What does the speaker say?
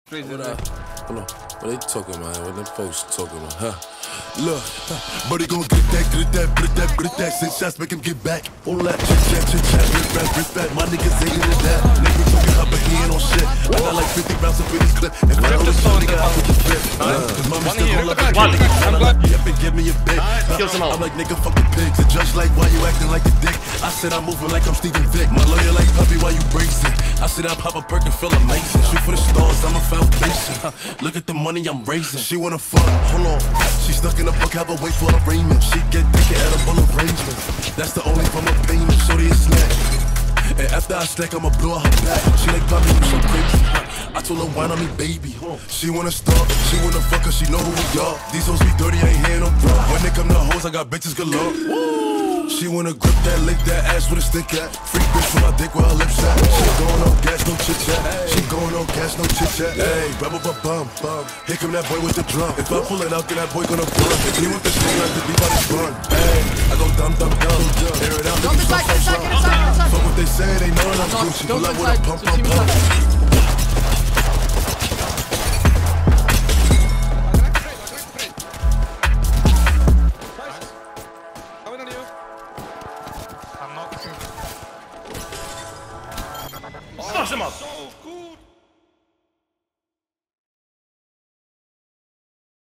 Hold on. What they talking about? What them folks talking about? Huh? Look, but he gon' get that, six shots, make him get back. All that chit-chat, rip-rap, my niggas ain't into that. Nigga talking up, but he ain't on shit. I got like 50 rounds up in his clip. If I don't listen, nigga, I put the flip. Cause mommy still gon' love it. Yep, and give me a big. I'm like, nigga, fuck the pigs. The judge like, why you acting like a dick? I said I'm moving like I'm Steven Vick. My lawyer like, puppy, why you bracing? I said I pop a perk and feel amazing. Shoot for the stars, I'm a foundation. Look at the money I'm raising. She wanna fuck, hold on. She stuck in a book, have her wait for arraignment. She get thick at a full arrangement. That's the only form of payment. Shorty is snack. And after I stack, I'ma blow her back. She like, Bobby, you so crazy. I told her, wine on me, baby. She wanna start, she wanna fuck her, she know who we are. These hoes be dirty, I ain't hear no bro. When they come to hoes, I got bitches galore. She wanna grip that, lick that ass with a stick at. Freak bitch with my dick where her lips at. She going on gas, no chit chat. She going on gas, no chit chat. Hey, rebel bum. Here come that boy with the drum. If I pull it out, then that boy gonna run. If he want the shit, like the beat by the run. Hey, I go dumb. Air it out, fuck what they say, they know that I'm Gucci. Pull up with a pump. Smash him up!